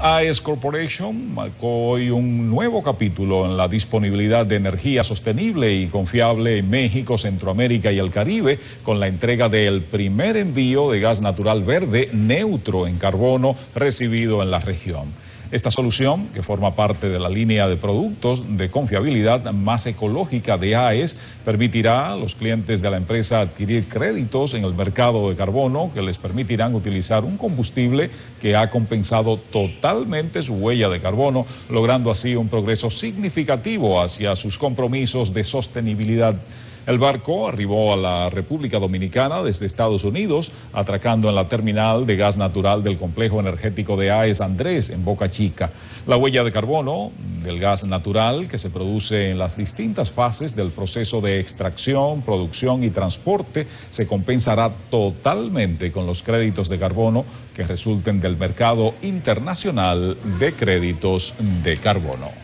AES Corporation marcó hoy un nuevo capítulo en la disponibilidad de energía sostenible y confiable en México, Centroamérica y el Caribe, con la entrega del primer envío de gas natural verde neutro en carbono recibido en la región. Esta solución, que forma parte de la línea de productos de confiabilidad más ecológica de AES, permitirá a los clientes de la empresa adquirir créditos en el mercado de carbono que les permitirán utilizar un combustible que ha compensado totalmente su huella de carbono, logrando así un progreso significativo hacia sus compromisos de sostenibilidad. El barco arribó a la República Dominicana desde Estados Unidos, atracando en la terminal de gas natural del complejo energético de AES Andrés, en Boca Chica. La huella de carbono del gas natural, que se produce en las distintas fases del proceso de extracción, producción y transporte, se compensará totalmente con los créditos de carbono que resulten del mercado internacional de créditos de carbono.